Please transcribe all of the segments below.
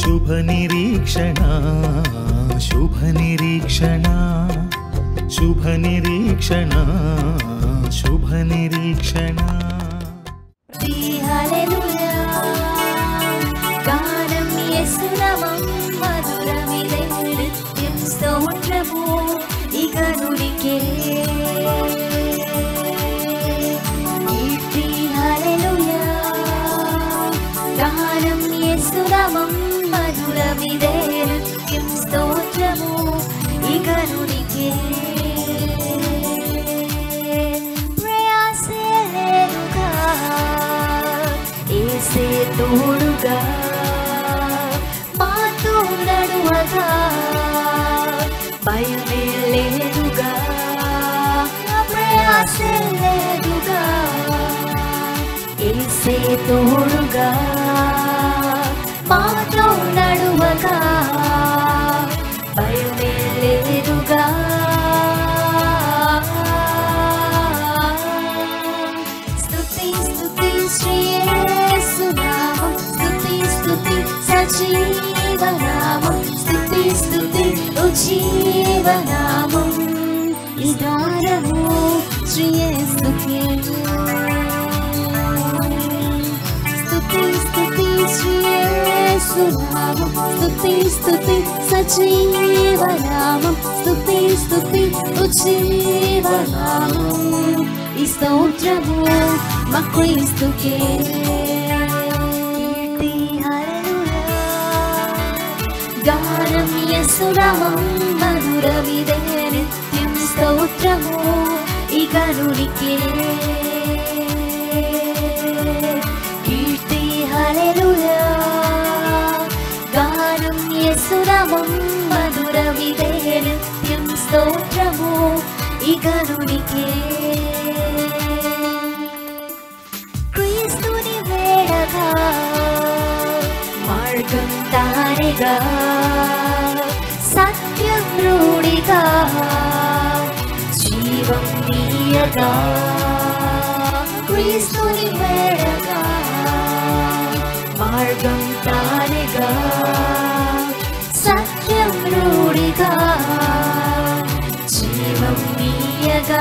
శుభ నిరీక్షణ శుభ నిరీక్షణ శుభ నిరీక్షణ శుభ నిరీక్షణ. హల్లెలూయా గానం యేసునామం మధురమిదే నిత్యం స్తోత్రము ఇకనునికే కీర్తి. హల్లెలూయా గానం యేసునామం మధురమిదే నిత్యం స్తోత్రము ఇకనునికే. తోడుగా మాతో నడువగా భయమే లేదుగా ప్రయాసే లేదుగా ఏసే తోడుగా మాతో నడువగా భయమే లేదుగా. స్తుతి స్తుతి శ్రీ యేసునామం స్తుతి స్తుతి సజీవనామం స్తుతి స్తుతి ఉజ్జీవనామం ఈ గానము శ్రీ యేసుకే. స్తుతి స్తుతి శ్రీ యేసునామం స్తుతి స్తుతి సజీవనామం స్తుతి స్తుతి ఉజ్జీవనామం ఈ స్తోత్రము మా క్రీస్తుకే. కీర్తి. హల్లెలూయా గానం యేసునామం మధురమిదే నిత్యం స్తోత్రము ఇకనునికే కీర్తి. హల్లెలూయా గానం యేసునామం మధురమిదే నిత్యం స్తోత్రము ఇకనునికే. క్రీస్తుని వేడగా మార్గం తానిగా సత్యం రూఢిగా జీవం నీయగా. క్రీస్తుని వేడగా మార్గం తానిగా సత్యం రూఢిగా జీవం నీయగా.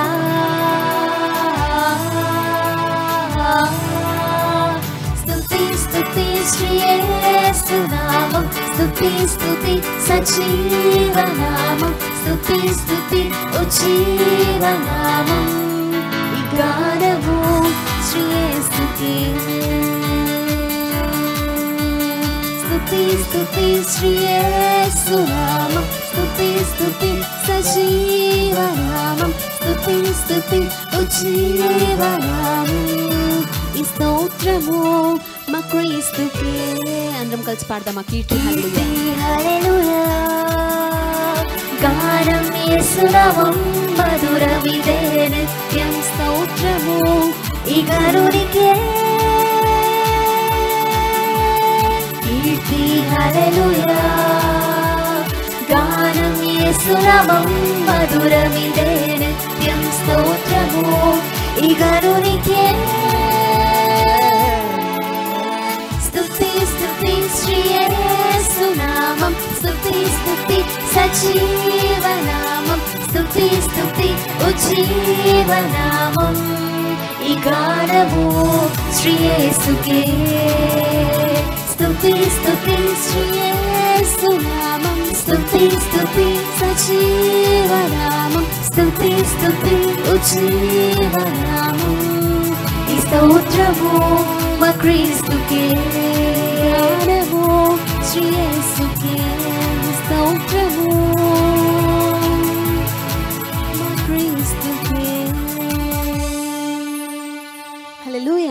స్తుతి స్తుతి శ్రీ యేసునామం స్తుతి స్తుతి సజీవనామం స్తుతి స్తుతి ఉజ్జీవనామం ఈ గానము శ్రీ యేసుకే. స్తుతి స్తుతి శ్రీ యేసునామం స్తుతి స్తుతి సజీవనామం స్తుతి స్తుతి ఉజ్జీవనామం ఈ స్తోత్రము మా క్రీస్తుకే. అందరం కలిసి పాడదాం ఆ కీర్తి. హల్లెలూయా గానం యేసునామం మధురమిదే నిత్యం స్తోత్రము ఇకనునికే కీర్తి. హల్లెలూయా గానం యేసునామం మధురమిదే నిత్యం స్తోత్రము ఇకనునికే. స్తుతి స్తుతి శ్రీ యేసునామం స్తుతి స్తుతి సజీవనామం స్తుతి స్తుతి ఉజ్జీవనామం ఈ గానము శ్రీ యేసుకే. స్తుతి స్తుతి శ్రీ యేసునామం స్తుతి స్తుతి సజీవనామం స్తుతి స్తుతి ఉజ్జీవనామం ఈ స్తోత్రము మా క్రీస్తుకే. గానము శ్రీ యేసుకే స్తోత్రము మా క్రీస్తుకే. హల్లెలూయా.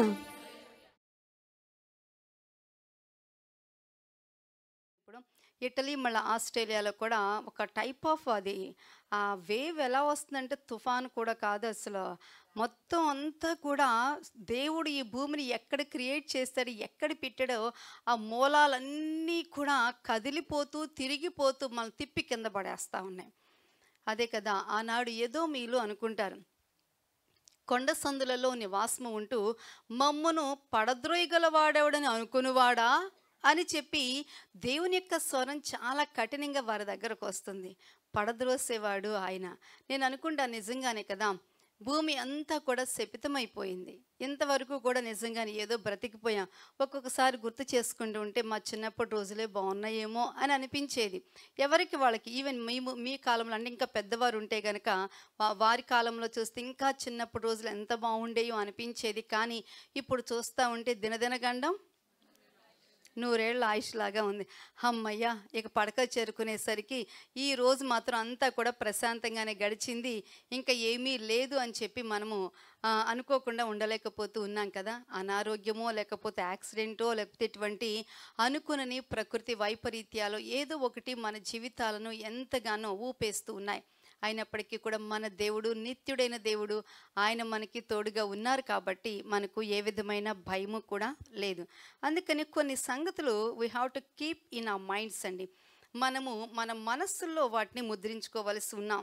ఇటలీ మళ్ళీ ఆస్ట్రేలియాలో కూడా ఒక టైప్ ఆఫ్ అది ఆ వేవ్ ఎలా వస్తుందంటే తుఫాను కూడా కాదు అసలు. మొత్తం అంతా కూడా దేవుడు ఈ భూమిని ఎక్కడ క్రియేట్ చేస్తాడు, ఎక్కడ పెట్టాడో ఆ మూలాలన్నీ కూడా కదిలిపోతూ తిరిగిపోతూ మనం తిప్పి కింద పడేస్తూ ఉన్నాయి. అదే కదా ఆనాడు ఏదో మీలు అనుకుంటారు. కొండ సందులలో నివాసము ఉంటూ మమ్మును పడద్రోయగలవాడెవడని అనుకునివాడా అని చెప్పి దేవుని యొక్క స్వరం చాలా కఠినంగా వారి దగ్గరకు వస్తుంది. పడద్రోసేవాడు ఆయన. నేను అనుకుంటా నిజంగానే కదా, భూమి అంతా కూడా శపితమైపోయింది. ఇంతవరకు కూడా నిజంగానే ఏదో బ్రతికిపోయాం. ఒక్కొక్కసారి గుర్తు చేసుకుంటూ ఉంటే మా చిన్నప్పటి రోజులే బాగున్నాయేమో అని అనిపించేది. ఎవరికి వాళ్ళకి. ఈవెన్ మీ కాలంలో అంటే ఇంకా పెద్దవారు ఉంటే కనుక వారి కాలంలో చూస్తే ఇంకా చిన్నప్పటి రోజులు ఎంత బాగుండేయో అనిపించేది. కానీ ఇప్పుడు చూస్తూ ఉంటే దినదినగండం 100 ఏళ్ళ ఆయుష్ లాగా ఉంది. అమ్మయ్య, ఇక పడక చేరుకునేసరికి ఈ రోజు మాత్రం అంతా కూడా ప్రశాంతంగానే గడిచింది, ఇంకా ఏమీ లేదు అని చెప్పి మనము అనుకోకుండా ఉండలేకపోతూ ఉన్నాం కదా. అనారోగ్యమో లేకపోతే యాక్సిడెంటో లేకపోతే ఇటువంటి అనుకునని ప్రకృతి వైపరీత్యాలు ఏదో ఒకటి మన జీవితాలను ఎంతగానో ఊపేస్తూ ఉన్నాయి. అయినప్పటికీ కూడా మన దేవుడు నిత్యుడైన దేవుడు, ఆయన మనకి తోడుగా ఉన్నారు కాబట్టి మనకు ఏ విధమైన భయము కూడా లేదు. అందుకని కొన్ని సంగతులు we have to keep in our minds అండి. మనము మన మనస్సుల్లో వాటిని ముద్రించుకోవలసి ఉన్నాం.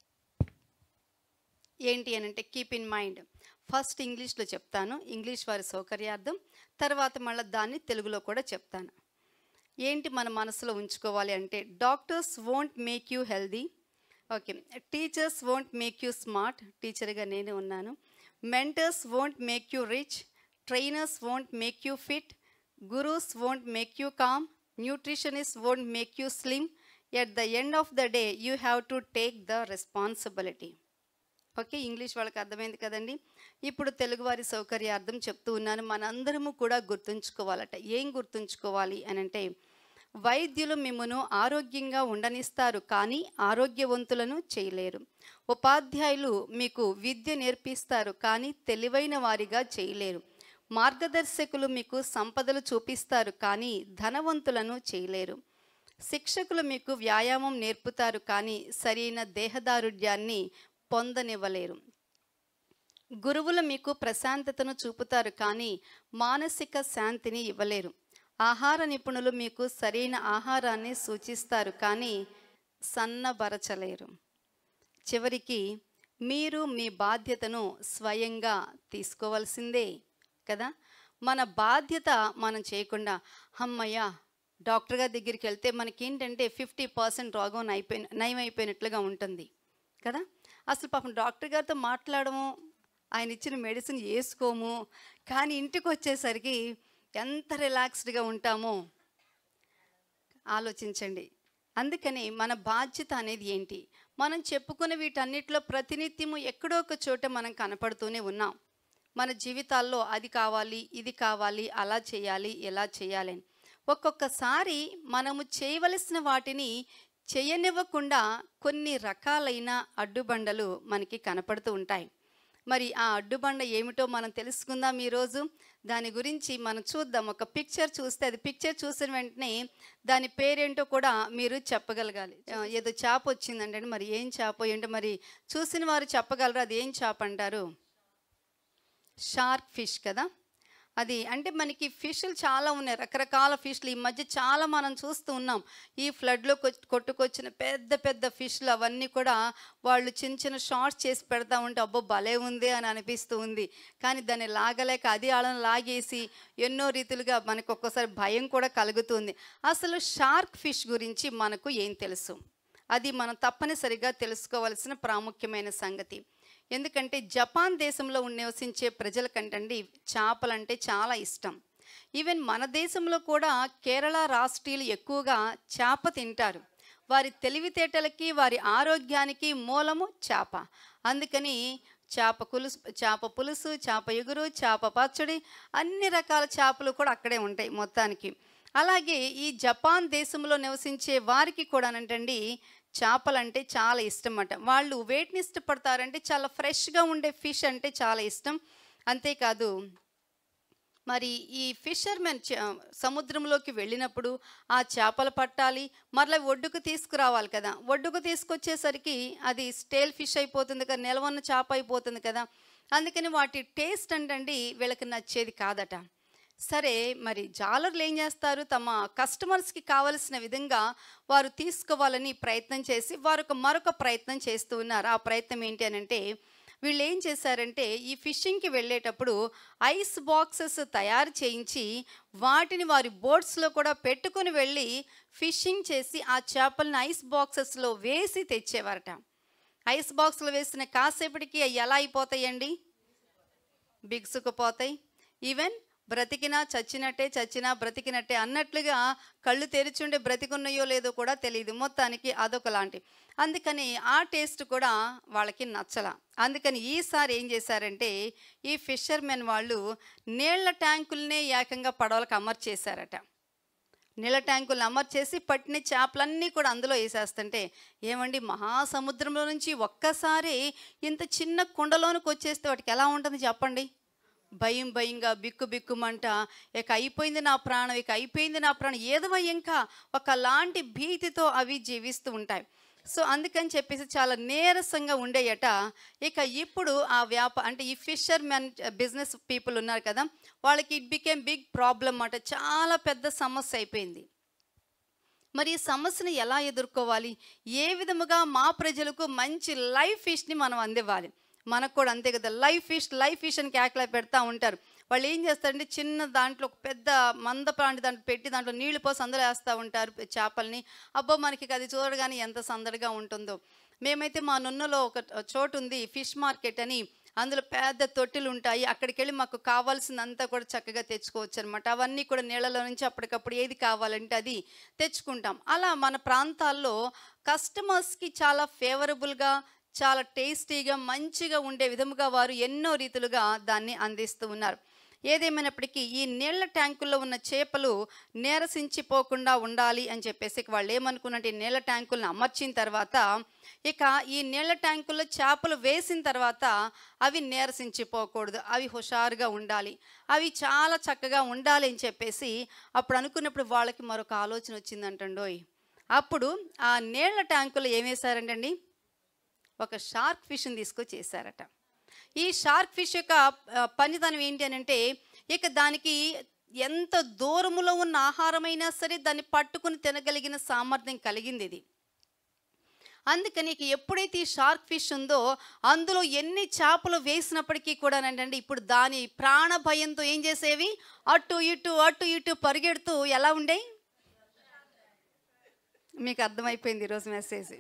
ఏంటి అని అంటే కీప్ ఇన్ మైండ్. ఫస్ట్ ఇంగ్లీష్లో చెప్తాను, ఇంగ్లీష్ వారి సౌకర్యార్థం. తర్వాత మళ్ళీ దాన్ని తెలుగులో కూడా చెప్తాను. ఏంటి మన మనసులో ఉంచుకోవాలి అంటే, doctors won't make you healthy. Okay. Teachers won't make you smart. టీచర్గా నేనే ఉన్నాను. Mentors won't make you rich. Trainers won't make you fit. Gurus won't make you calm. Nutritionist won't make you slim. At the end of the day you have to take the responsibility. Okay, English వాళ్ళకి అర్థమైంది కదండి. ఇప్పుడు తెలుగువారి సౌకర్యార్థం చెప్తూ ఉన్నాను. మనందరము కూడా గుర్తుంచుకోవాలట. ఏం గుర్తుంచుకోవాలి అని అంటే, వైద్యులు మిమ్మును ఆరోగ్యంగా ఉండనిస్తారు కానీ ఆరోగ్యవంతులను చేయలేరు. ఉపాధ్యాయులు మీకు విద్య నేర్పిస్తారు కానీ తెలివైన వారిగా చేయలేరు. మార్గదర్శకులు మీకు సంపదలు చూపిస్తారు కానీ ధనవంతులను చేయలేరు. శిక్షకులు మీకు వ్యాయామం నేర్పుతారు కానీ సరైన దేహదారుఢ్యాన్ని పొందనివ్వలేరు. గురువులు మీకు ప్రశాంతతను చూపుతారు కానీ మానసిక శాంతిని ఇవ్వలేరు. ఆహార నిపుణులు మీకు సరైన ఆహారాన్ని సూచిస్తారు కానీ సన్నబరచలేరు. చివరికి మీరు మీ బాధ్యతను స్వయంగా తీసుకోవాల్సిందే కదా. మన బాధ్యత మనం చేయకుండా అమ్మయ్య డాక్టర్ గారి దగ్గరికి వెళ్తే మనకేంటంటే 50% రోగం నయమైపోయినట్లుగా ఉంటుంది కదా. అసలు పాపం డాక్టర్ గారితో మాట్లాడము, ఆయన ఇచ్చిన మెడిసిన్ వేసుకోము, కానీ ఇంటికి వచ్చేసరికి ఎంత రిలాక్స్డ్గా ఉంటామో ఆలోచించండి. అందుకని మన బాధ్యత అనేది ఏంటి? మనం చెప్పుకునే వీటన్నిటిలో ప్రతినిత్యము ఎక్కడో ఒక చోట మనం కనపడుతూనే ఉన్నాం. మన జీవితాల్లో అది కావాలి, ఇది కావాలి, అలా చేయాలి, ఎలా చేయాలి అని. ఒక్కొక్కసారి మనము చేయవలసిన వాటిని చేయనివ్వకుండా కొన్ని రకాలైన అడ్డుబండలు మనకి కనపడుతూ ఉంటాయి. మరి ఆ అడ్డుబండ ఏమిటో మనం తెలుసుకుందాం ఈరోజు. దాని గురించి మనం చూద్దాం. ఒక పిక్చర్ చూస్తే అది పిక్చర్ చూసిన వెంటనే దాని పేరేంటో కూడా మీరు చెప్పగలగాలి. ఏదో చేప వచ్చిందంటే మరి ఏం చేప ఏంటో మరి చూసిన వారు చెప్పగలరు. అది ఏం చేప అంటారు? షార్క్ ఫిష్ కదా. అది అంటే మనకి ఫిష్లు చాలా ఉన్నాయి, రకరకాల ఫిష్లు ఈ మధ్య చాలా మనం చూస్తూ ఉన్నాం. ఈ ఫ్లడ్లో కొట్టుకొచ్చిన పెద్ద పెద్ద ఫిష్లు అవన్నీ కూడా వాళ్ళు చిన్న చిన్న షార్ట్స్ చేసి పెడతా ఉంటే అబ్బో భలే ఉంది అని అనిపిస్తూ ఉంది. కానీ దాన్ని లాగలేక అది వాళ్ళని లాగేసి ఎన్నో రీతులుగా మనకు ఒక్కోసారి భయం కూడా కలుగుతుంది. అసలు షార్క్ ఫిష్ గురించి మనకు ఏం తెలుసు? అది మనం తప్పనిసరిగా తెలుసుకోవాల్సిన ప్రాముఖ్యమైన సంగతి. ఎందుకంటే జపాన్ దేశంలో నివసించే ప్రజల కంటండి చేపలంటే చాలా ఇష్టం. ఈవెన్ మన దేశంలో కూడా కేరళ రాష్ట్రీయులు ఎక్కువగా చేప తింటారు. వారి తెలివితేటలకి వారి ఆరోగ్యానికి మూలము చేప. అందుకని చేప పులుసు, చేప ఎగురు, చేప పచ్చడి, అన్ని రకాల చేపలు కూడా అక్కడే ఉంటాయి మొత్తానికి. అలాగే ఈ జపాన్ దేశంలో నివసించే వారికి కూడానంటండి చేపలంటే చాలా ఇష్టం అన్నమాట. వాళ్ళు వేటిని ఇష్టపడతారంటే చాలా ఫ్రెష్గా ఉండే ఫిష్ అంటే చాలా ఇష్టం. అంతేకాదు మరి ఈ ఫిషర్మెన్ సముద్రంలోకి వెళ్ళినప్పుడు ఆ చేపలు పట్టాలి, మరలా ఒడ్డుకు తీసుకురావాలి కదా. ఒడ్డుకు తీసుకొచ్చేసరికి అది స్టేల్ ఫిష్ అయిపోతుంది కదా, నిలవన్న చేప అయిపోతుంది కదా. అందుకని వాటి టేస్ట్ అంటండి వీళ్ళకి నచ్చేది కాదట. సరే, మరి జాలర్లు ఏం చేస్తారు? తమ కస్టమర్స్కి కావలసిన విధంగా వారు తీసుకోవాలని ప్రయత్నం చేసి వారు మరొక ప్రయత్నం చేస్తూ ఉన్నారు. ఆ ప్రయత్నం ఏంటి అని అంటే, వీళ్ళు ఏం చేశారంటే ఈ ఫిషింగ్కి వెళ్ళేటప్పుడు ఐస్ బాక్సెస్ తయారు చేయించి వాటిని వారి బోట్స్లో కూడా పెట్టుకుని వెళ్ళి ఫిషింగ్ చేసి ఆ చేపలను ఐస్ బాక్సెస్లో వేసి తెచ్చేవారట. ఐస్ బాక్స్లో వేసిన కాసేపటికి అవి ఎలా అయిపోతాయండి? బిగుసుకుపోతాయి. ఈవెన్ బ్రతికినా చచ్చినట్టే, చచ్చినా బ్రతికినట్టే అన్నట్లుగా కళ్ళు తెరిచుండే బ్రతికున్నాయో లేదో కూడా తెలియదు. మొత్తానికి అదొకలాంటి. అందుకని ఆ టేస్ట్ కూడా వాళ్ళకి నచ్చల. అందుకని ఈసారి ఏం చేశారంటే ఈ ఫిషర్మెన్ వాళ్ళు నీళ్ల ట్యాంకులనే ఏకంగా పడవలకు అమర్చేశారట. నీళ్ళ ట్యాంకులను అమర్చేసి పట్టిన చేపలన్నీ కూడా అందులో వేసేస్తుంటే, ఏమండి మహాసముద్రంలో నుంచి ఒక్కసారి ఇంత చిన్న కుండలోనికి వచ్చేస్తే వాటికి ఎలా ఉంటుంది చెప్పండి? భయం భయంగా, బిక్కు బిక్కుమంట, ఇక అయిపోయింది నా ప్రాణం, ఇక అయిపోయింది నా ప్రాణం, ఏదో ఇంకా ఒకలాంటి భీతితో అవి జీవిస్తూ ఉంటాయి. సో అందుకని చెప్పేసి చాలా నీరసంగా ఉండేయట. ఇక ఇప్పుడు ఆ అంటే ఈ ఫిషర్ మ్యాన్ బిజినెస్ పీపుల్ ఉన్నారు కదా, వాళ్ళకి ఇట్ బికేమ్ బిగ్ ప్రాబ్లం అన్నమాట. చాలా పెద్ద సమస్య అయిపోయింది. మరి ఈ సమస్యను ఎలా ఎదుర్కోవాలి? ఏ విధముగా మా ప్రజలకు మంచి లైవ్ ఫిష్ని మనం అందివ్వాలి? మనకు కూడా అంతే కదా, లైవ్ ఫిష్ అని కేకలా పెడతా ఉంటారు. వాళ్ళు ఏం చేస్తారంటే చిన్న దాంట్లో ఒక పెద్ద మందపాంటి దాంట్లో పెట్టి దాంట్లో నీళ్లు పోసి అందులో వేస్తూ ఉంటారు చేపల్ని. అబ్బో మనకి అది చూడగానే ఎంత సందడిగా ఉంటుందో. మేమైతే మా నున్నలో ఒక చోటు ఉంది ఫిష్ మార్కెట్ అని, అందులో పెద్ద తొట్టెలు ఉంటాయి. అక్కడికి వెళ్ళి మాకు కావాల్సిందంతా కూడా చక్కగా తెచ్చుకోవచ్చు అనమాట. అవన్నీ కూడా నీళ్ళలో నుంచి అప్పటికప్పుడు ఏది కావాలంటే అది తెచ్చుకుంటాం. అలా మన ప్రాంతాల్లో కస్టమర్స్కి చాలా ఫేవరబుల్గా, చాలా టేస్టీగా, మంచిగా ఉండే విధముగా వారు ఎన్నో రీతులుగా దాన్ని అందిస్తూ ఉన్నారు. ఏదేమైనప్పటికీ ఈ నీళ్ల ట్యాంకుల్లో ఉన్న చేపలు నీరసించిపోకుండా ఉండాలి అని చెప్పేసి వాళ్ళు ఏమనుకున్నట్టు ఈ నీళ్ల ట్యాంకులను అమర్చిన తర్వాత ఇక ఈ నీళ్ల ట్యాంకుల్లో చేపలు వేసిన తర్వాత అవి నీరసించిపోకూడదు, అవి హుషారుగా ఉండాలి, అవి చాలా చక్కగా ఉండాలి అని చెప్పేసి అప్పుడు అనుకున్నప్పుడు వాళ్ళకి మరొక ఆలోచన వచ్చిందంటండోయ్. అప్పుడు ఆ నీళ్ల ట్యాంకులో ఏం వేశారంటండి, ఒక షార్క్ ఫిష్ని తీసుకొచ్చి చేశారట. ఈ షార్క్ ఫిష్ యొక్క పనితనం ఏంటి అని అంటే, ఇక దానికి ఎంత దూరములో ఉన్న ఆహారమైనా సరే దాన్ని పట్టుకుని తినగలిగిన సామర్థ్యం కలిగింది ఇది. అందుకని ఇక ఎప్పుడైతే ఈ షార్క్ ఫిష్ ఉందో అందులో ఎన్ని చేపలు వేసినప్పటికీ కూడా ఏంటంటే ఇప్పుడు దాని ప్రాణ భయంతో ఏం చేసేవి, అటు ఇటు పరిగెడుతూ ఎలా ఉండే? మీకు అర్థమైపోయింది ఈరోజు మెసేజ్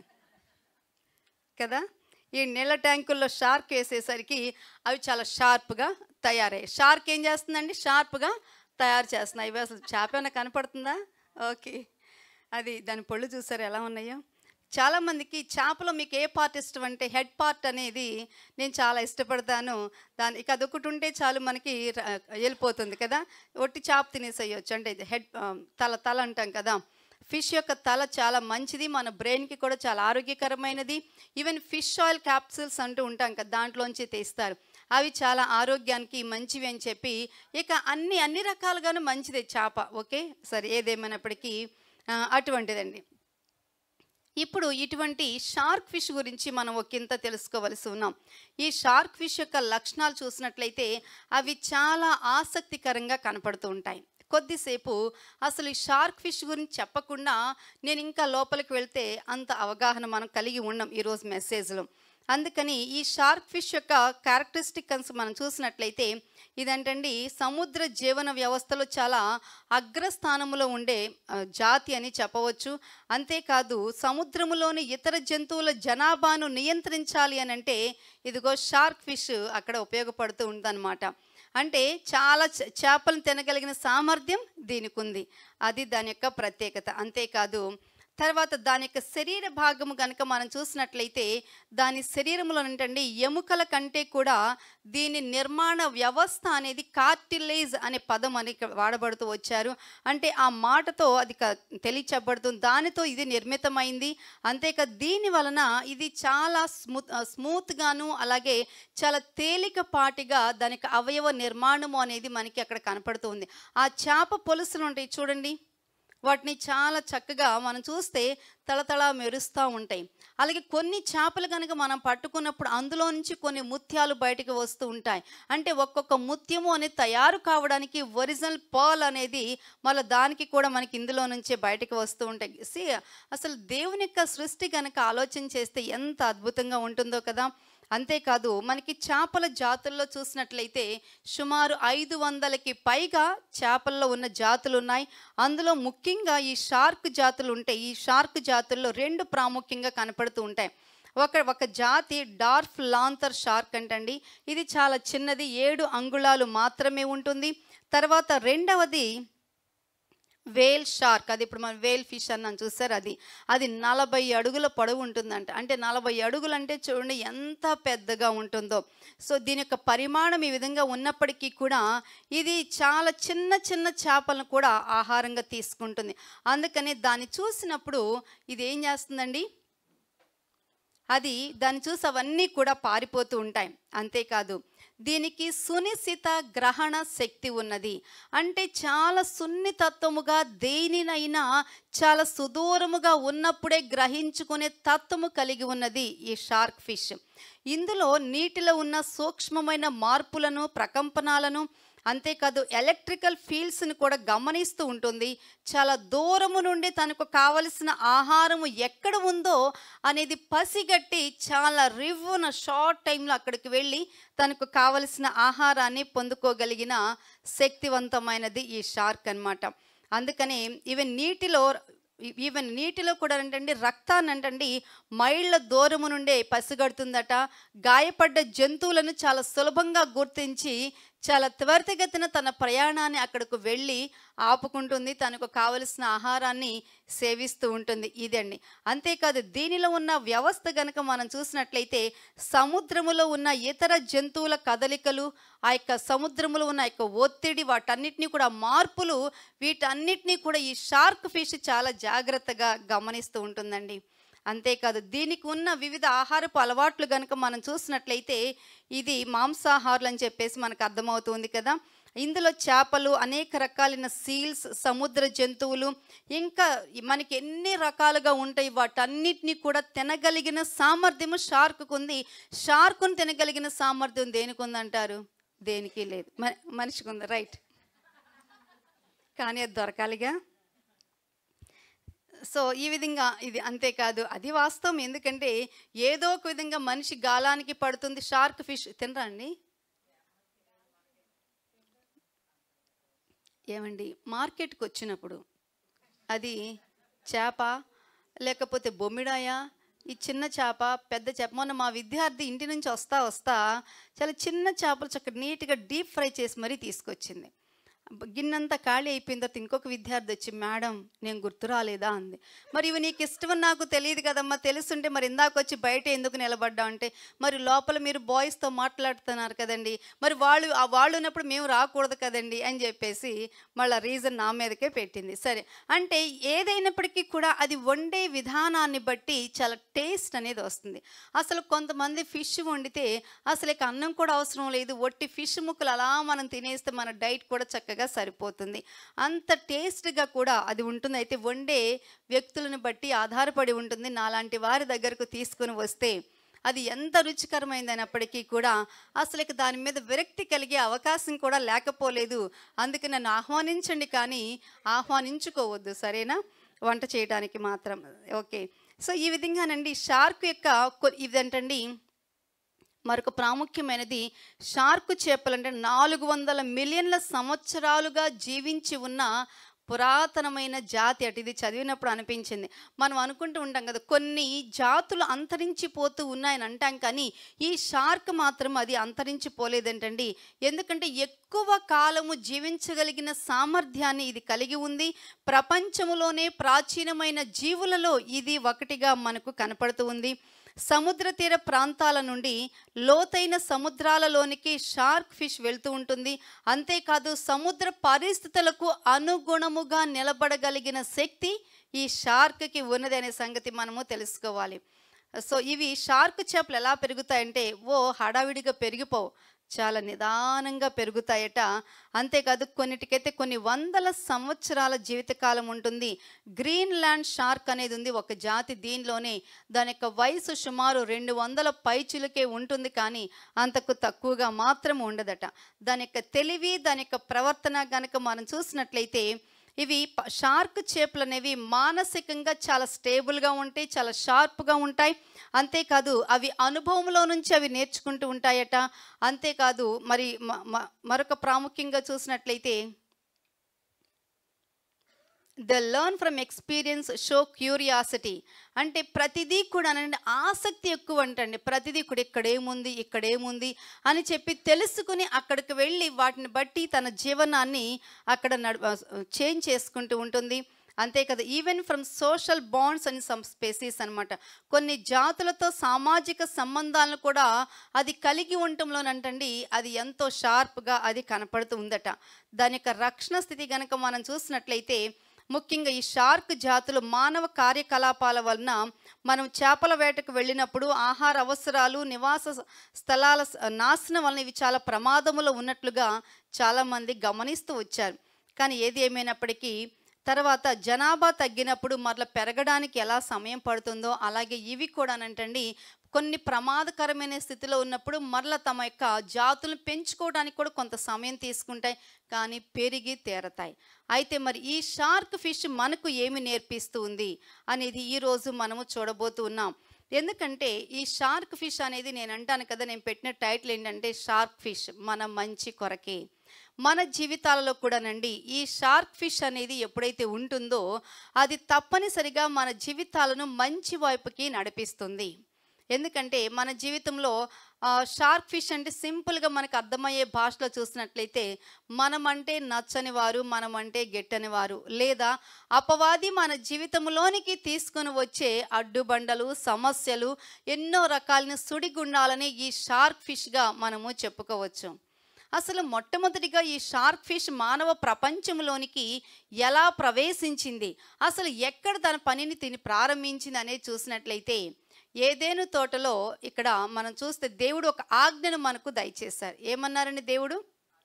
కదా. ఈ నీళ్ళ ట్యాంకుల్లో షార్క్ వేసేసరికి అవి చాలా షార్ప్గా తయారయ్యాయి. షార్క్ ఏం చేస్తుందండి? షార్ప్గా తయారు చేస్తున్నాయి. ఇవి అసలు చేప ఏమైనా కనపడుతుందా? ఓకే, అది దాని పళ్ళు చూసారు ఎలా ఉన్నాయో. చాలామందికి చేపలో మీకు ఏ పార్ట్ ఇష్టం అంటే హెడ్ పార్ట్ అనేది నేను చాలా ఇష్టపడతాను. దాని ఇక అదొకటి ఉంటే చాలు మనకి వెళ్ళిపోతుంది కదా, ఒట్టి చేప తినేసేయచ్చు. అంటే హెడ్ తల అంటాం కదా, ఫిష్ యొక్క తల చాలా మంచిది, మన బ్రెయిన్కి కూడా చాలా ఆరోగ్యకరమైనది. ఈవెన్ ఫిష్ ఆయిల్ క్యాప్సూల్స్ అంటూ ఉంటాం కదా, దాంట్లోంచి తీస్తారు, అవి చాలా ఆరోగ్యానికి మంచివి అని చెప్పి ఇక అన్ని రకాలుగాను మంచిదే చేప. ఓకే సరే, ఏదేమైనప్పటికీ అటువంటిదండి. ఇప్పుడు ఇటువంటి షార్క్ ఫిష్ గురించి మనం ఒకంత తెలుసుకోవలసి ఉన్నాం. ఈ షార్క్ ఫిష్ యొక్క లక్షణాలు చూసినట్లయితే అవి చాలా ఆసక్తికరంగా కనపడుతూ ఉంటాయి. కొద్దిసేపు అసలు ఈ షార్క్ ఫిష్ గురించి చెప్పకుండా నేను ఇంకా లోపలికి వెళ్తే అంత అవగాహన మనం కలిగి ఉన్నాం ఈరోజు మెసేజ్లో. అందుకని ఈ షార్క్ ఫిష్ యొక్క క్యారెక్టరిస్టిక్స్ మనం చూసినట్లయితే ఇదేంటండి, సముద్ర జీవన వ్యవస్థలో చాలా అగ్రస్థానంలో ఉండే జాతి అని చెప్పవచ్చు. అంతేకాదు సముద్రములోని ఇతర జంతువుల జనాభాను నియంత్రించాలి అని అంటే ఇదిగో షార్క్ ఫిష్ అక్కడ ఉపయోగపడుతూ ఉందన్నమాట. అంటే చాలా చేపలను తినగలిగిన సామర్థ్యం దీనికి ఉంది, అది దాని యొక్క ప్రత్యేకత. అంతేకాదు తర్వాత దాని యొక్క శరీర భాగము కనుక మనం చూసినట్లయితే దాని శరీరంలో ఏంటంటే ఎముకల కంటే కూడా దీని నిర్మాణ వ్యవస్థ అనేది కార్టిలేజ్ అనే పదం అని వాడబడుతూ వచ్చారు. అంటే ఆ మాటతో అది తెలియచెప్పబడుతుంది, దానితో ఇది నిర్మితమైంది. అంతేకాదు దీని వలన ఇది చాలా స్మూత్గాను అలాగే చాలా తేలికపాటిగా దానికి అవయవ నిర్మాణము అనేది మనకి అక్కడ కనపడుతుంది. ఆ చేప పొలుసులు ఉంటాయి చూడండి, వాటిని చాలా చక్కగా మనం చూస్తే తళతళ మెరుస్తూ ఉంటాయి. అలాగే కొన్ని చేపలు కనుక మనం పట్టుకున్నప్పుడు అందులో నుంచి కొన్ని ముత్యాలు బయటకు వస్తూ ఉంటాయి. అంటే ఒక్కొక్క ముత్యము అనేది తయారు కావడానికి ఒరిజినల్ పర్ల్ అనేది మళ్ళీ దానికి కూడా మనకి ఇందులో నుంచే బయటకు వస్తూ ఉంటాయి. అసలు దేవుని యొక్క సృష్టి కనుక ఆలోచన చేస్తే ఎంత అద్భుతంగా ఉంటుందో కదా. అంతేకాదు మనకి చేపల జాతుల్లో చూసినట్లయితే సుమారు 500కి పైగా చేపల్లో ఉన్న జాతులు ఉన్నాయి. అందులో ముఖ్యంగా ఈ షార్క్ జాతులు ఉంటాయి. ఈ షార్క్ జాతుల్లో 2 ప్రాముఖ్యంగా కనపడుతూ ఉంటాయి. ఒక జాతి డార్ఫ్ లాంతర్ షార్క్ అంటండి. ఇది చాలా చిన్నది, 7 అంగుళాలు మాత్రమే ఉంటుంది. తర్వాత రెండవది వేల్ షార్క్. అది ఇప్పుడు మనం వేల్ ఫిష్ అన్నాను చూసారు, అది 40 అడుగుల పొడవు ఉంటుందంట. అంటే 40 అడుగులు అంటే చూడండి ఎంత పెద్దగా ఉంటుందో. సో దీని యొక్క పరిమాణం ఈ విధంగా ఉన్నప్పటికీ కూడా ఇది చాలా చిన్న చిన్న చేపలను కూడా ఆహారంగా తీసుకుంటుంది. అందుకని దాన్ని చూసినప్పుడు ఇది ఏం చేస్తుందండి, దాన్ని చూసి అవన్నీ కూడా పారిపోతూ ఉంటాయి. అంతేకాదు దీనికి సునిశిత గ్రహణ శక్తి ఉన్నది. అంటే చాలా సున్నితత్వముగా దేనినైనా చాలా సుదూరముగా ఉన్నప్పుడే గ్రహించుకునే తత్వము కలిగి ఉన్నది ఈ షార్క్ ఫిష్. ఇందులో నీటిలో ఉన్న సూక్ష్మమైన మార్పులను, ప్రకంపనాలను, అంతేకాదు ఎలక్ట్రికల్ ఫీల్డ్స్ని కూడా గమనిస్తూ ఉంటుంది. చాలా దూరము నుండి తనకు కావలసిన ఆహారము ఎక్కడ ఉందో అనేది పసిగట్టి చాలా రివ్వున షార్ట్ టైంలో అక్కడికి వెళ్ళి తనకు కావలసిన ఆహారాన్ని పొందుకోగలిగిన శక్తివంతమైనది ఈ షార్క్ అన్నమాట. అందుకని ఈవెన్ నీటిలో కూడా ఏంటండి రక్తాన్ని అంటండి మైళ్ళ దూరము నుండే పసిగడుతుందట. గాయపడ్డ జంతువులను చాలా సులభంగా గుర్తించి చాలా త్వరితగతిన తన ప్రయాణాన్ని అక్కడకు వెళ్ళి ఆపుకుంటుంది, తనకు కావలసిన ఆహారాన్ని సేవిస్తూ ఉంటుంది. ఇదండి. అంతేకాదు దీనిలో ఉన్న వ్యవస్థ గనక మనం చూసినట్లయితే సముద్రములో ఉన్న ఇతర జంతువుల కదలికలు, ఆ యొక్క సముద్రములో ఉన్న యొక్క ఒత్తిడి, వాటన్నిటినీ కూడా మార్పులు, వీటన్నిటినీ కూడా ఈ షార్క్ ఫిష్ చాలా జాగ్రత్తగా గమనిస్తూ ఉంటుందండి. అంతేకాదు దీనికి ఉన్న వివిధ ఆహారపు అలవాట్లు కనుక మనం చూసినట్లయితే ఇది మాంసాహారులు అని చెప్పేసి మనకు అర్థమవుతుంది కదా. ఇందులో చేపలు, అనేక రకాలైన సీల్స్, సముద్ర జంతువులు, ఇంకా మనకి ఎన్ని రకాలుగా ఉంటాయి, వాటన్నిటినీ కూడా తినగలిగిన సామర్థ్యము షార్క్కు ఉంది. షార్కును తినగలిగిన సామర్థ్యం దేనికి ఉందంటారు? దేనికి లేదు, మనిషికి ఉంది. రైట్, కానీ అది దొరకాలిగా. సో ఈ విధంగా ఇది. అంతేకాదు అది వాస్తవం, ఎందుకంటే ఏదో ఒక విధంగా మనిషి గాలానికి పడుతుంది. షార్క్ ఫిష్ తినరా అండి? ఏమండి, మార్కెట్కి వచ్చినప్పుడు అది చేప లేకపోతే బొమ్మిడాయ, ఈ చిన్న చేప, పెద్ద చేప. మొన్న మా విద్యార్థి ఇంటి నుంచి వస్తా చాలా చిన్న చేపలు చక్కగా నీట్గా డీప్ ఫ్రై చేసి మరీ తీసుకొచ్చింది. గిన్నెంతా ఖాళీ అయిపోయిన తర్వాత ఇంకొక విద్యార్థి వచ్చి, మేడం నేను గుర్తు రాలేదా అంది. మరి ఇవి నీకు ఇష్టమని నాకు తెలియదు కదమ్మా, తెలుసుంటే మరి ఇందాక వచ్చి బయట ఎందుకు నిలబడ్డా అంటే, మరి లోపల మీరు బాయ్స్తో మాట్లాడుతున్నారు కదండి, మరి వాళ్ళు ఉన్నప్పుడు మేము రాకూడదు కదండి అని చెప్పేసి మళ్ళీ రీజన్ నా మీదకే పెట్టింది. సరే, అంటే ఏదైనప్పటికీ కూడా అది వండే విధానాన్ని బట్టి చాలా టేస్ట్ అనేది వస్తుంది. అసలు కొంతమంది ఫిష్ వండితే అసలు ఇక అన్నం కూడా అవసరం లేదు, ఒట్టి ఫిష్ ముక్కలు అలా మనం తినేస్తే మన డైట్ కూడా చక్కగా సరిపోతుంది. అంత టేస్ట్గా కూడా అది ఉంటుంది. అయితే వండే వ్యక్తులను బట్టి ఆధారపడి ఉంటుంది. నాలాంటి వారి దగ్గరకు తీసుకుని వస్తే అది ఎంత రుచికరమైనప్పటికీ కూడా అసలు ఇక దాని మీద విరక్తి కలిగే అవకాశం కూడా లేకపోలేదు. అందుకే నన్ను ఆహ్వానించండి కానీ ఆహ్వానించుకోవద్దు, సరేనా, వంట చేయడానికి మాత్రం. ఓకే, సో ఈ విధంగానండి షార్క్ యొక్క ఇదంటండి మరొక ప్రాముఖ్యమైనది. షార్క్ చేపలు అంటే 400 మిలియన్ల సంవత్సరాలుగా జీవించి ఉన్న పురాతనమైన జాతి అటు. ఇది చదివినప్పుడు అనిపించింది, మనం అనుకుంటూ ఉంటాం కదా కొన్ని జాతులు అంతరించిపోతూ ఉన్నాయని అంటాం, కానీ ఈ షార్క్ మాత్రం అది అంతరించిపోలేదంటండి. ఎందుకంటే ఎక్కువ కాలము జీవించగలిగిన సామర్థ్యాన్ని ఇది కలిగి ఉంది. ప్రపంచంలోనే ప్రాచీనమైన జీవులలో ఇది ఒకటిగా మనకు కనపడుతూ ఉంది. సముద్ర తీర ప్రాంతాల నుండి లోతైన సముద్రాలలోనికి షార్క్ ఫిష్ వెళ్తూ ఉంటుంది. అంతేకాదు సముద్ర పరిస్థితులకు అనుగుణముగా నిలబడగలిగిన శక్తి ఈ షార్క్కి ఉన్నది అనే సంగతి మనము తెలుసుకోవాలి. సో ఇవి షార్క్ చేపలు ఎలా పెరుగుతాయంటే హడావిడిగా పెరిగిపోవు, చాలా నిదానంగా పెరుగుతాయట. అంతేకాదు కొన్నిటికైతే కొన్ని వందల సంవత్సరాల జీవితకాలం ఉంటుంది. గ్రీన్లాండ్ షార్క్ అనేది ఉంది ఒక జాతి, దీనిలోనే దాని యొక్క వయసు సుమారు 200 పైచులకే ఉంటుంది, కానీ అంతకు తక్కువగా మాత్రం ఉండదట. దాని యొక్క తెలివి, దాని యొక్క ప్రవర్తన కనుక మనం చూసినట్లయితే ఇవి షార్క్ చేపలు అనేవి మానసికంగా చాలా స్టేబుల్గా ఉంటాయి, చాలా షార్ప్గా ఉంటాయి. అంతేకాదు అవి అనుభవంలో నుంచి అవి నేర్చుకుంటూ ఉంటాయట. అంతేకాదు మరి మరొక ప్రాముఖ్యంగా చూసినట్లయితే the learn from experience, show curiosity. అంటే ప్రతిదీ కూడా అనండి ఆసక్తి ఎక్కువ అంటండి. ప్రతిదీ కూడా ఇక్కడేముంది అని చెప్పి తెలుసుకుని అక్కడికి వెళ్ళి వాటిని బట్టి తన జీవనాన్ని అక్కడ చేంజ్ చేసుకుంటూ ఉంటుంది. అంతేకాదు even from social bonds and some species అనమాట. కొన్ని జాతులతో సామాజిక సంబంధాలను కూడా అది కలిగి ఉండటంలోనంటండి అది ఎంతో షార్ప్గా అది కనపడుతూ ఉందట. దాని యొక్క రక్షణ స్థితి కనుక మనం చూసినట్లయితే ముఖ్యంగా ఈ షార్క్ జాతులు మానవ కార్యకలాపాల వలన మనం చేపల వేటకు వెళ్ళినప్పుడు ఆహార అవసరాలు, నివాస స్థలాల నాశనం వలన ఇవి చాలా ప్రమాదములో ఉన్నట్లుగా చాలామంది గమనిస్తూ వచ్చారు. కానీ ఏది ఏమైనప్పటికీ తర్వాత జనాభా తగ్గినప్పుడు మరలా పెరగడానికి ఎలా సమయం పడుతుందో అలాగే ఇవి కూడానంటండి కొన్ని ప్రమాదకరమైన స్థితిలో ఉన్నప్పుడు మరలా తమ యొక్క జాతులను పెంచుకోవడానికి కూడా కొంత సమయం తీసుకుంటాయి, కానీ పెరిగి తీరతాయి. అయితే మరి ఈ షార్క్ ఫిష్ మనకు ఏమి నేర్పిస్తూ ఉంది అనేది ఈరోజు మనము చూడబోతూ ఉన్నాం. ఎందుకంటే ఈ షార్క్ ఫిష్ అనేది నేను అంటాను కదా, నేను పెట్టిన టైటిల్ ఏంటంటే షార్క్ ఫిష్ మన మంచి కొరకే. మన జీవితాలలో కూడానండి ఈ షార్క్ ఫిష్ అనేది ఎప్పుడైతే ఉంటుందో అది తప్పనిసరిగా మన జీవితాలను మంచి వైపుకి నడిపిస్తుంది. ఎందుకంటే మన జీవితంలో షార్క్ ఫిష్ అంటే సింపుల్గా మనకు అర్థమయ్యే భాషలో చూసినట్లయితే మనమంటే నచ్చని వారు, మనమంటే గెట్టని వారు, లేదా అపవాది మన జీవితంలోనికి తీసుకొని వచ్చే అడ్డుబండలు, సమస్యలు, ఎన్నో రకాలైన సుడిగుండాలని ఈ షార్క్ ఫిష్గా మనము చెప్పుకోవచ్చు. అసలు మొట్టమొదటిగా ఈ షార్క్ ఫిష్ మానవ ప్రపంచంలోనికి ఎలా ప్రవేశించింది, అసలు ఎక్కడ తన పనిని తిని ప్రారంభించింది అనేది చూసినట్లయితే ఏదేను తోటలో ఇక్కడ మనం చూస్తే దేవుడు ఒక ఆజ్ఞను మనకు దయచేశారు. ఏమన్నారండి దేవుడు?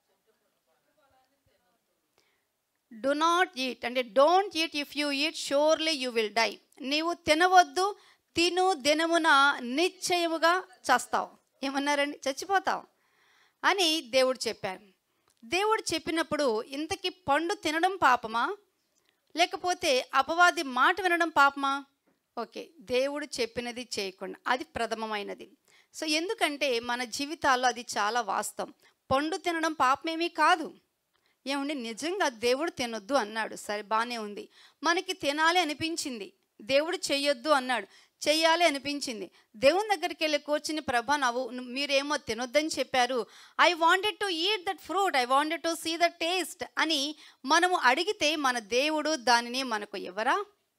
డు నాట్ ఈట్ అంటే don't eat, if you eat surely you will die. నీవు తినవద్దు, తిను దినమున నిశ్చయముగా చస్తావు. ఏమన్నారండి? చచ్చిపోతావు అని దేవుడు చెప్పారు. దేవుడు చెప్పినప్పుడు ఇంతకీ పండు తినడం పాపమా లేకపోతే అపవాది మాట వినడం పాపమా? ఓకే, దేవుడు చెప్పినది చేయకుండా అది ప్రథమమైనది. సో ఎందుకంటే మన జీవితాల్లో అది చాలా వాస్తవం. పండు తినడం పాపమేమీ కాదు. ఏమండి, నిజంగా దేవుడు తినొద్దు అన్నాడు, సరే బాగానే ఉంది. మనకి తినాలి అనిపించింది, దేవుడు చెయ్యొద్దు అన్నాడు, చెయ్యాలి అనిపించింది. దేవుని దగ్గరికి వెళ్ళి కూర్చుని ప్రభా మీరేమో తినొద్దని చెప్పారు, I wanted to eat that fruit, I wanted to see the taste అని మనము అడిగితే మన దేవుడు దానిని మనకు ఇవ్వరా?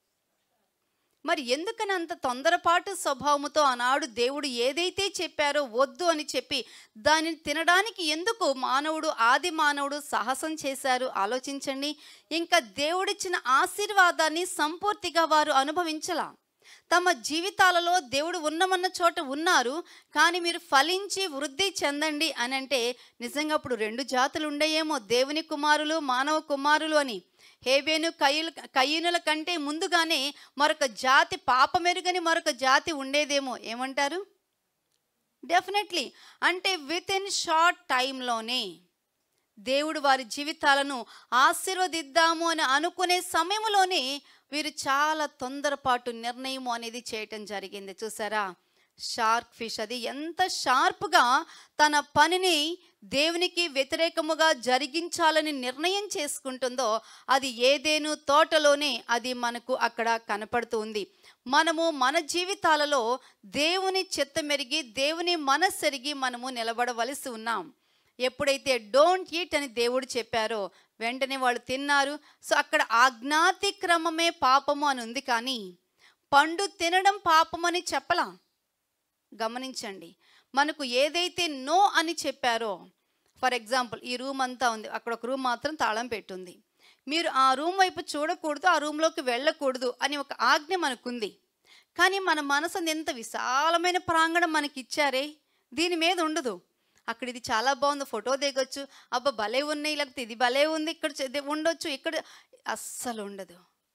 మరి ఎందుకని అంత తొందరపాటు స్వభావముతో ఆనాడు దేవుడు ఏదైతే చెప్పారో వద్దు అని చెప్పి దానిని తినడానికి ఎందుకు ఆది మానవుడు సాహసం చేశారు? ఆలోచించండి. ఇంకా దేవుడిచ్చిన ఆశీర్వాదాన్ని సంపూర్తిగా వారు అనుభవించలా. తమ జీవితాలలో దేవుడు ఉన్నమన్న చోట ఉన్నారు, కానీ మీరు ఫలించి వృద్ధి చెందండి అని అంటే నిజంగా అప్పుడు 2 జాతులు ఉండేయేమో, దేవుని కుమారులు, మానవ కుమారులు అని. హేబేను కయీనుల కంటే ముందుగానే మరొక జాతి, పాపమెరుగని మరొక జాతి ఉండేదేమో. ఏమంటారు? డెఫినెట్లీ. అంటే విత్ ఇన్ షార్ట్ టైంలోనే దేవుడు వారి జీవితాలను ఆశీర్వదిద్దాము అని అనుకునే సమయంలోనే వీరు చాలా తొందరపాటు నిర్ణయం అనేది చేయటం జరిగింది. చూసారా, షార్క్ ఫిష్ అది ఎంత షార్ప్గా తన పనిని దేవునికి వ్యతిరేకముగా జరిగించాలని నిర్ణయం చేసుకుంటుందో అది ఏదేను తోటలోనే అది మనకు అక్కడ కనపడుతుంది. మనము మన జీవితాలలో దేవుని చిత్తమెరిగి, దేవుని మనస్సెరిగి మనము నిలబడవలసి ఉన్నాం. ఎప్పుడైతే డోంట్ ఈట్ అని దేవుడు చెప్పారో వెంటనే వాళ్ళు తిన్నారు. సో అక్కడ ఆజ్ఞాతిక్రమమే పాపము అని ఉంది, కానీ పండు తినడం పాపమని చెప్పలా. గమనించండి, మనకు ఏదైతే నో అని చెప్పారో, ఫర్ ఎగ్జాంపుల్ ఈ రూమ్ అంతా ఉంది, అక్కడ ఒక రూమ్ మాత్రం తాళం పెట్టుంది, మీరు ఆ రూమ్ వైపు చూడకూడదు, ఆ రూమ్లోకి వెళ్ళకూడదు అని ఒక ఆజ్ఞ మనకుంది. కానీ మన మనసు ఎంత విశాలమైన ప్రాంగణం మనకి ఇచ్చారే, దీని మీద ఉండదు. అక్కడ ఇది చాలా బాగుంది, ఫోటో దిగొచ్చు, అబ్బా భలే ఉన్నాయి, లేకపోతే ఇది భలే ఉంది, ఇక్కడ ఉండొచ్చు, ఇక్కడ అస్సలు ఉండదు.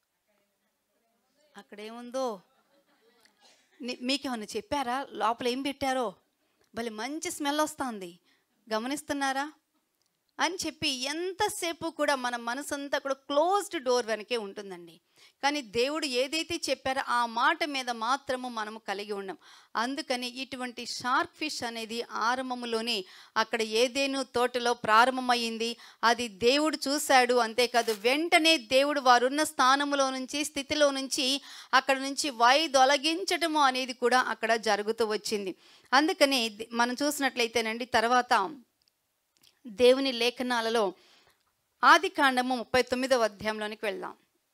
అక్కడేముందో మీకేమన్నా చెప్పారా? లోపల ఏం పెట్టారో భలే మంచి స్మెల్ వస్తుంది, గమనిస్తున్నారా? అని చెప్పి ఎంతసేపు కూడా మన మనసంతా కూడా క్లోజ్డ్ డోర్ వెనకే ఉంటుందండి. కానీ దేవుడు ఏదైతే చెప్పారో ఆ మాట మీద మాత్రము మనము కలిగి ఉన్నాం. అందుకని ఇటువంటి షార్క్ ఫిష్ అనేది ఆరంభంలోనే అక్కడ ఏదేను తోటలో ప్రారంభమైంది. అది దేవుడు చూశాడు. అంతేకాదు వెంటనే దేవుడు వారున్న స్థానంలో నుంచి స్థితిలో నుంచి అక్కడ నుంచి వైదొలగించటము అనేది కూడా అక్కడ జరుగుతూ వచ్చింది. అందుకని మనం చూసినట్లయితేనండి తర్వాత దేవుని లేఖనాలలో ఆదికాండము 39వ అధ్యాయంలోనికి వెళ్దాం.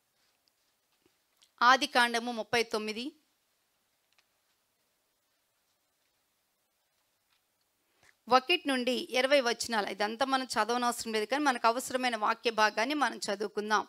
ఆదికాండము 39 1 నుండి 20 వచనాలు. ఇదంతా మనం చదవనవసరం లేదు, కానీ మనకు అవసరమైన వాక్య భాగాన్ని మనం చదువుకుందాం.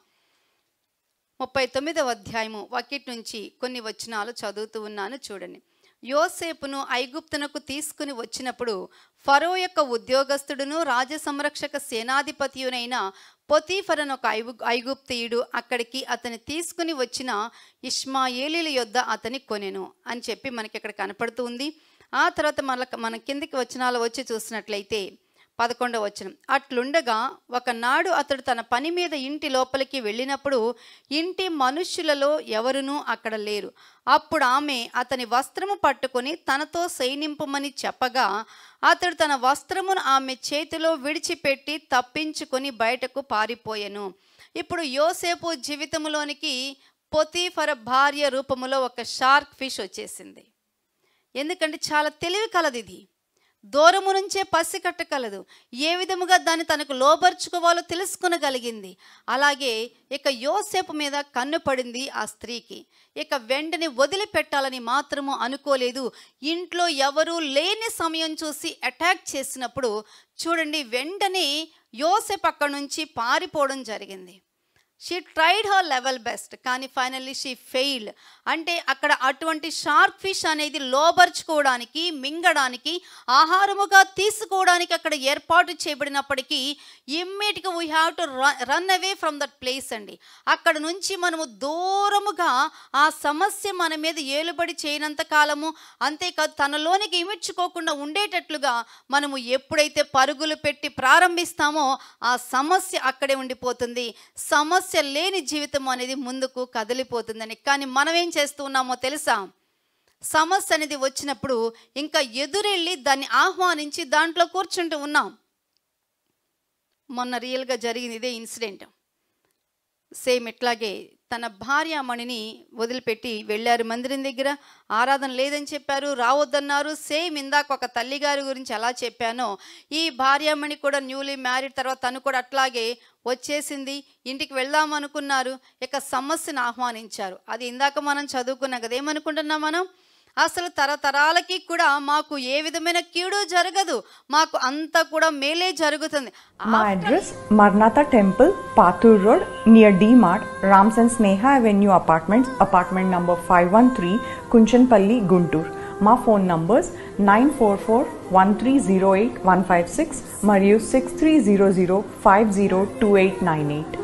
39వ అధ్యాయము 1 నుంచి కొన్ని వచనాలు చదువుతూ ఉన్నాను, చూడండి. యోసేపును ఐగుప్తునకు తీసుకుని వచ్చినప్పుడు ఫరో యొక్క ఉద్యోగస్తుడును రాజసంరక్షక సేనాధిపతియునైన పొతీఫరను ఒక ఐగుప్తీయుడు అక్కడికి అతని తీసుకుని వచ్చిన ఇష్మాయేలీల యొద్ద అతని కొనెను అని చెప్పి మనకి ఇక్కడ కనపడుతూ ఉంది. ఆ తర్వాత మన కిందికి వచనాలు వచ్చి చూసినట్లయితే 11వ వచనం, అట్లుండగా ఒకనాడు అతడు తన పని మీద ఇంటి లోపలికి వెళ్ళినప్పుడు ఇంటి మనుష్యులలో ఎవరునూ అక్కడ లేరు. అప్పుడు ఆమె అతని వస్త్రము పట్టుకొని తనతో సైనింపమని చెప్పగా అతడు తన వస్త్రమును ఆమె చేతిలో విడిచిపెట్టి తప్పించుకొని బయటకు పారిపోయెను. ఇప్పుడు యోసేపు జీవితంలోనికి పొతీఫర భార్య రూపములో ఒక షార్క్ ఫిష్ వచ్చేసింది. ఎందుకంటే చాలా తెలివి కలది. ఇది దూరము నుంచే పసి కట్టగలదు. ఏ విధముగా దాన్ని తనకు లోబర్చుకోవాలో తెలుసుకునగలిగింది. అలాగే ఇక యోసేపు మీద కన్ను పడింది ఆ స్త్రీకి. ఇక వెంటనే వదిలిపెట్టాలని మాత్రము అనుకోలేదు. ఇంట్లో ఎవరూ లేని సమయం చూసి అటాక్ చేసినప్పుడు చూడండి, వెంటనే యోసేపు అక్కడి నుంచి పారిపోవడం జరిగింది. She tried her level best, కానీ ఫైనల్లీ షీ ఫెయిల్డ్. అంటే అక్కడ అటువంటి షార్క్ ఫిష్ అనేది లోబర్చుకోవడానికి, మింగడానికి, ఆహారముగా తీసుకోవడానికి అక్కడ ఏర్పాటు చేయబడినప్పటికీ ఇమ్మీడియట్గా we have to run away from that place అండి. అక్కడ నుంచి మనము దూరముగా ఆ సమస్య మన మీద ఏలుబడి చేయనంత కాలము, అంతేకాదు తనలోనికి ఇమిడ్చుకోకుండా ఉండేటట్లుగా మనము ఎప్పుడైతే పరుగులు పెట్టి ప్రారంభిస్తామో ఆ సమస్య అక్కడే ఉండిపోతుంది. సమస్య లేని జీవితం అనేది ముందుకు కదిలిపోతుందని. కానీ మనం ఏం చేస్తూ ఉన్నామో తెలుసా? సమస్య అనేది వచ్చినప్పుడు ఇంకా ఎదురెళ్ళి దాన్ని ఆహ్వానించి దాంట్లో కూర్చుంటూ ఉన్నాం. మొన్న రియల్గా జరిగింది ఇదే ఇన్సిడెంట్. సేమ్ ఇట్లాగే తన భార్యామణిని వదిలిపెట్టి వెళ్ళారు. మందిరం దగ్గర ఆరాధన లేదని చెప్పారు, రావద్దన్నారు. సేమ్ ఇందాక ఒక తల్లిగారి గురించి ఎలా చెప్పానో ఈ భార్యామణి కూడా న్యూలీ మ్యారీడ్ తర్వాత తను కూడా అట్లాగే వచ్చేసింది. ఇంటికి వెళ్దాం అనుకున్నారు, ఇక సమస్యను ఆహ్వానించారు. అది ఇందాక మనం చదువుకున్నాం కదా. ఏమనుకుంటున్నాం మనం? అసలు తరతరాలకి కూడా మాకు ఏ విధమైన కీడు జరగదు, మాకు అంతా కూడా మేలే జరుగుతుంది. మా అడ్రస్ మర్నాథ temple, Pathur road, near D Mart, Rams and Sneha avenue apartments, apartment number 513, Kunchanpalli, Guntur. మా ఫోన్ నంబర్స్ 9441308156 మరియు 6300502898.